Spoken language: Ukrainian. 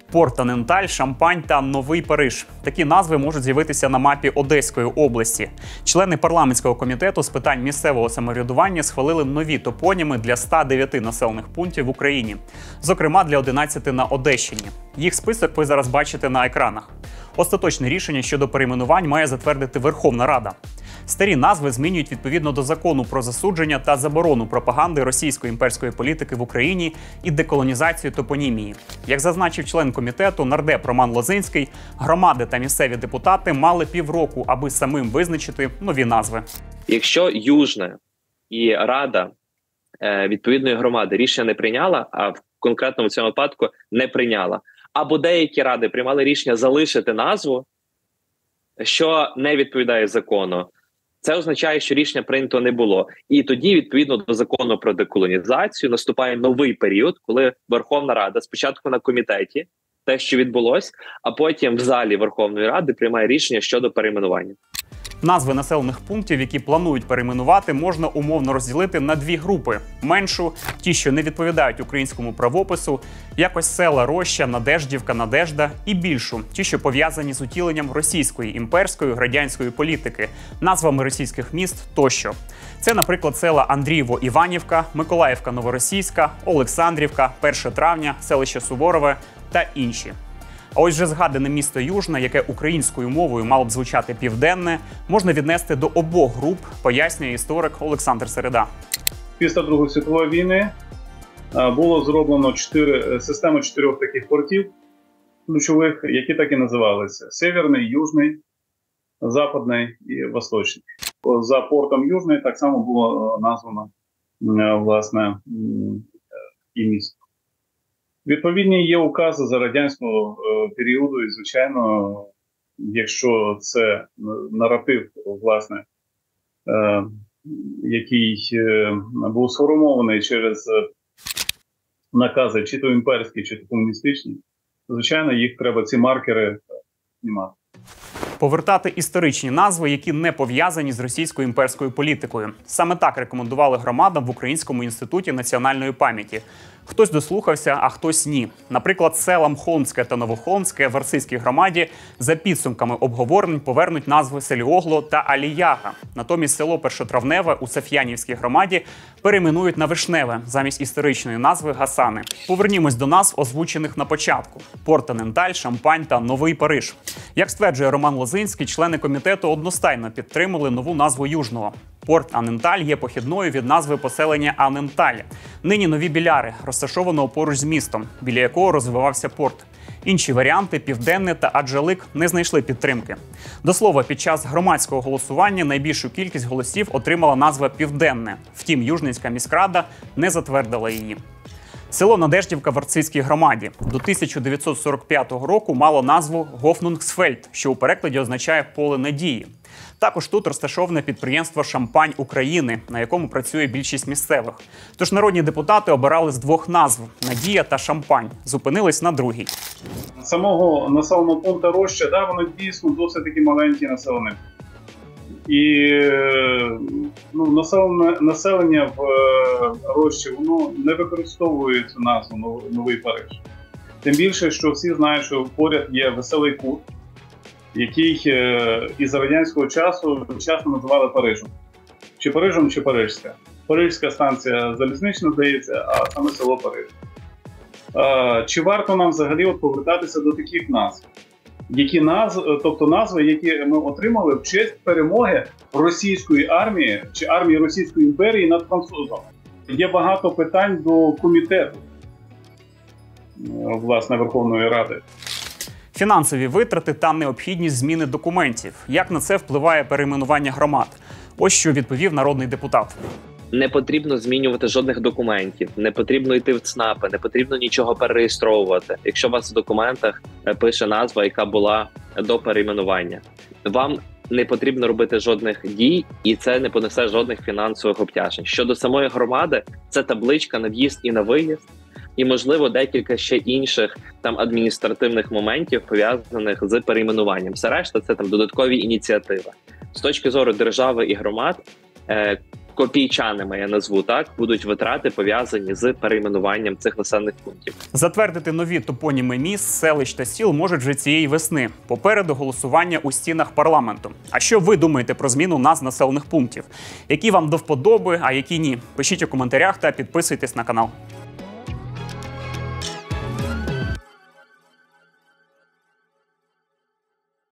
Порт Аненталь, Шампань та Новий Париж. Такі назви можуть з'явитися на мапі Одеської області. Члени парламентського комітету з питань місцевого самоврядування схвалили нові топоніми для 109 населених пунктів в Україні. Зокрема, для 11 на Одещині. Їх список ви зараз бачите на екранах. Остаточне рішення щодо перейменувань має затвердити Верховна Рада. Старі назви змінюють відповідно до закону про засудження та заборону пропаганди російської імперської політики в Україні і деколонізацію топонімії. Як зазначив член комітету нардеп Роман Лозинський, громади та місцеві депутати мали півроку, аби самим визначити нові назви. Якщо Южне і Рада відповідної громади рішення не прийняла, а в конкретному цьому випадку не прийняла, або деякі ради приймали рішення залишити назву, що не відповідає закону, це означає, що рішення прийнято не було. І тоді, відповідно до закону про деколонізацію, наступає новий період, коли Верховна Рада спочатку на комітеті, те, що відбулось, а потім в залі Верховної Ради приймає рішення щодо перейменування. Назви населених пунктів, які планують перейменувати, можна умовно розділити на дві групи. Меншу – ті, що не відповідають українському правопису, якось села Роща, Надеждівка, Надежда, і більшу – ті, що пов'язані з утіленням російської, імперської, радянської політики, назвами російських міст тощо. Це, наприклад, села Андрієво-Іванівка, Миколаївка-Новоросійська, Олександрівка, 1 травня, селище Суворове та інші. А ось вже згадане місто Южне, яке українською мовою мало б звучати Південне, можна віднести до обох груп, пояснює історик Олександр Середа. Після Другої світової війни було зроблено систему 4 таких портів ключових, які так і називалися: Северний, Южний, Западний і Восточний. За портом Южний так само було названо, власне, і місто. Відповідні є укази за радянського періоду, і, звичайно, якщо це наратив, власне, який був сформований через накази чи то імперські, чи то комуністичні, звичайно, їх треба, ці маркери, знімати. Повертати історичні назви, які не пов'язані з російською імперською політикою. Саме так рекомендували громадам в Українському інституті національної пам'яті. Хтось дослухався, а хтось ні. Наприклад, села Мхонське та Новохонське в Арцизькій громаді за підсумками обговорень повернуть назви Селіогло та Аліяга. Натомість село Першотравневе у Саф'янівській громаді перейменують на Вишневе замість історичної назви Гасани. Повернімось до назв, озвучених на початку: Порт Аненталь, Шампань та Новий Париж. Як стверджує Роман Лозинський, члени комітету одностайно підтримали нову назву Южного. Порт Аненталь є похідною від назви поселення Аненталь. Нині Нові Біляри, розташованого поруч з містом, біля якого розвивався порт. Інші варіанти – Південне та Аджалик – не знайшли підтримки. До слова, під час громадського голосування найбільшу кількість голосів отримала назва Південне. Втім, Южницька міськрада не затвердила її. Село Надеждівка в Арцизькій громаді до 1945 року мало назву Гофнунгсфельд, що у перекладі означає «поле надії». Також тут розташоване підприємство «Шампань України», на якому працює більшість місцевих. Тож народні депутати обирали з двох назв – «Надія» та «Шампань». Зупинились на другій. Самого населеного пункту Роща, воно дійсно досить таки маленький населений. І населення в Рощі, воно не використовує цю назву Новий Париж. Тим більше, що всі знають, що поряд є Веселий Кут, який із радянського часу часто називали Парижем. Чи Парижем, чи Парижська. Парижська станція залізнична, здається, а саме село Париж. Чи варто нам взагалі повертатися до таких назв? Тобто назви, які ми отримали в честь перемоги російської армії чи армії Російської імперії над французом. Є багато питань до комітету, власне, Верховної Ради. Фінансові витрати та необхідність зміни документів. Як на це впливає перейменування громад? Ось що відповів народний депутат. Не потрібно змінювати жодних документів, не потрібно йти в ЦНАПи, не потрібно нічого перереєстровувати, якщо у вас в документах пише назва, яка була до перейменування. Вам не потрібно робити жодних дій, і це не понесе жодних фінансових обтяжень. Щодо самої громади, це табличка на в'їзд і на виїзд, і, можливо, декілька ще інших адміністративних моментів, пов'язаних з перейменуванням. Все решта – це додаткові ініціативи. З точки зору держави і громад, копійчаними, я назву так, будуть витрати, пов'язані з перейменуванням цих населених пунктів. Затвердити нові топоніми міст, селищ та сіл можуть вже цієї весни. Попереду голосування у стінах парламенту. А що ви думаєте про зміну назв населених пунктів? Які вам до вподоби, а які ні? Пишіть у коментарях та підписуйтесь на канал.